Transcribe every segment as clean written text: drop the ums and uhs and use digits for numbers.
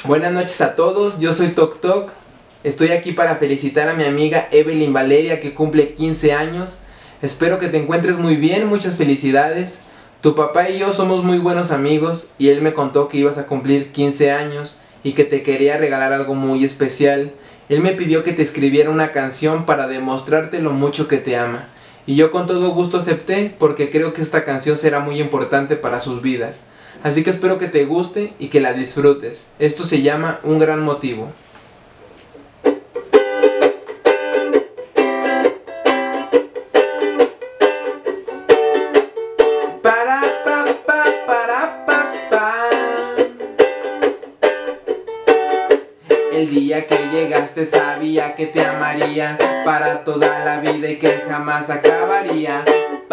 Buenas noches a todos, yo soy Tok Tok. Estoy aquí para felicitar a mi amiga Evelyn Valeria, que cumple 15 años. Espero que te encuentres muy bien, muchas felicidades. Tu papá y yo somos muy buenos amigos y él me contó que ibas a cumplir 15 años y que te quería regalar algo muy especial. Él me pidió que te escribiera una canción para demostrarte lo mucho que te ama. Y yo con todo gusto acepté porque creo que esta canción será muy importante para sus vidas. Así que espero que te guste y que la disfrutes. Esto se llama Un Gran Motivo. El día que llegaste sabía que te amaría para toda la vida y que jamás acabaría.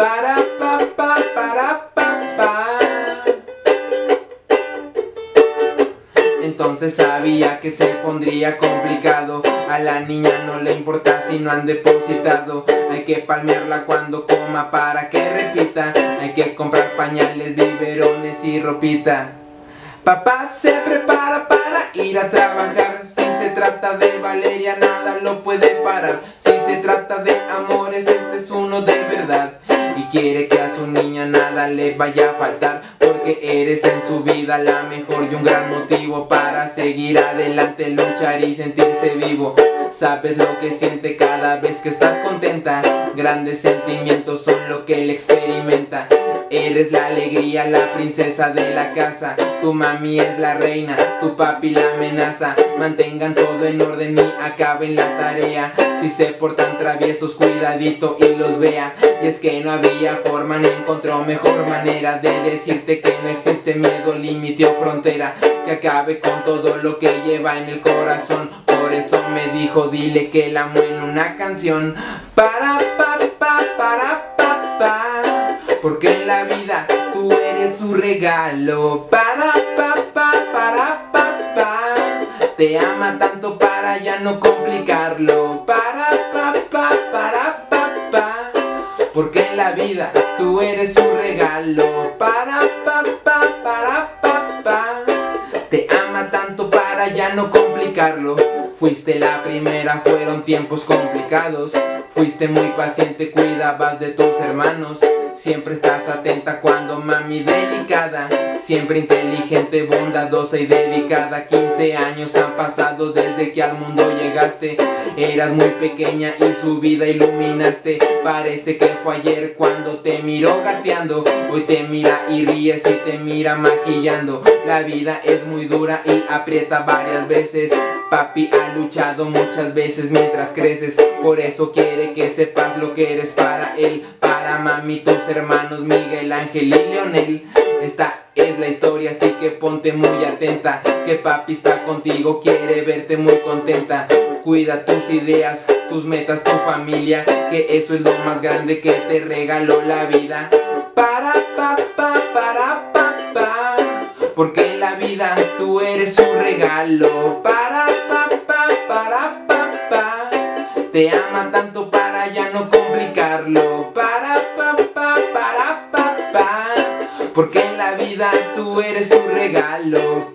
Entonces sabía que se pondría complicado. A la niña no le importa si no han depositado. Hay que palmearla cuando coma para que repita. Hay que comprar pañales, biberones y ropita. Papá se prepara para ir a trabajar. Si se trata de Valeria nada lo puede parar. Si se trata de amores este es uno de verdad. Y quiere que a su niña nada le vaya a faltar, porque eres en su vida la mejor y un gran motivo para seguir adelante, luchar y sentirse vivo. Sabes lo que siente cada vez que estás contenta. Grandes sentimientos son lo que él experimenta. Eres la alegría, la princesa de la casa. Tu mami es la reina, tu papi la amenaza. Mantengan todo en orden y acaben la tarea. Si se portan traviesos, cuidadito y los vea. Y es que no había forma ni encontró mejor manera de decirte que no existe miedo, límite o frontera que acabe con todo lo que lleva en el corazón. Por eso me dijo, dile que la amo en una canción. Porque en la vida tú eres su regalo. Te ama tanto para ya no complicarlo. Porque en la vida tú eres su regalo. Te ama tanto para ya no complicarlo. Fuiste la primera, fueron tiempos complicados. Fuiste muy paciente, cuidabas de tus hermanos. Siempre estás atenta cuando mami delicada. Siempre inteligente, bondadosa y dedicada. 15 años han pasado desde que al mundo llegaste. Eras muy pequeña y su vida iluminaste. Parece que fue ayer cuando te miró gateando. Hoy te mira y ríes y te mira maquillando. La vida es muy dura y aprieta varias veces. Papi ha luchado muchas veces mientras creces. Por eso quiere que sepas lo que eres para él. Para mami, tus hermanos Miguel, Ángel y Leonel. Esta es la historia, así que ponte muy atenta. Que papi está contigo, quiere verte muy contenta. Cuida tus ideas, tus metas, tu familia, que eso es lo más grande que te regaló la vida. Porque en la vida tú eres un regalo. Te ama tanto para ya no complicarlo. Porque en la vida tú eres un regalo.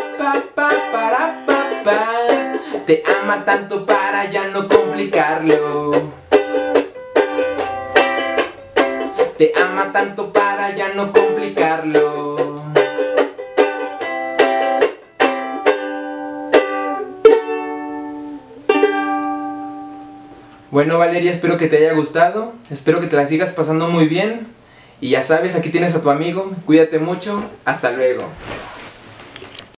Te ama tanto para ya no complicarlo. Te ama tanto para ya no complicarlo. Bueno, Valeria, espero que te haya gustado. Espero que te la sigas pasando muy bien. Y ya sabes, aquí tienes a tu amigo. Cuídate mucho. Hasta luego.